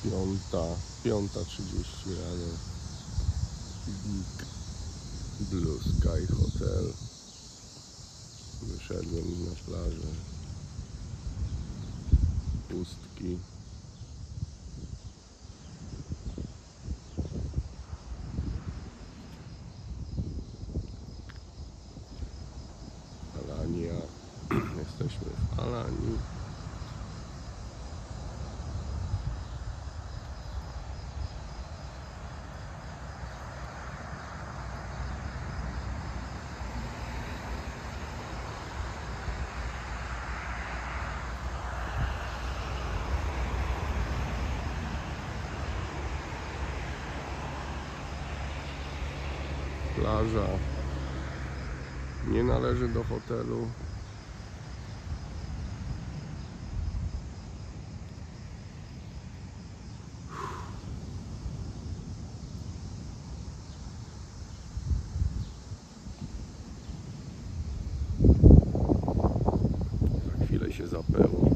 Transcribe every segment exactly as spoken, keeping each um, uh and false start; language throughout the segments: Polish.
Piąta, piąta trzydzieści rano. Big Blue Sky Hotel. Wyszedłem na plażę. Pustki. Alania. Jesteśmy w Alanii. Plaża nie należy do hotelu. Za chwilę się zapełni.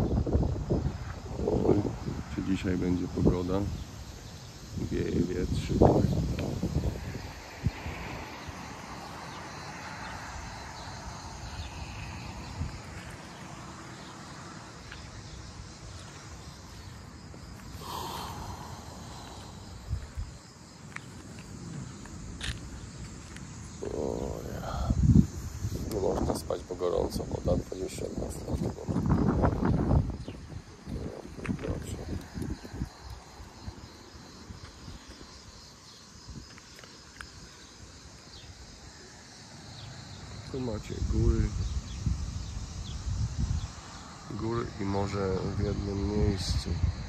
Czy dzisiaj będzie pogoda? Wieje, wietrzy. Nie można spać, bo gorąco, woda dwadzieścia dwa stopnie. Dobrze. Tu macie góry. Góry i morze w jednym miejscu.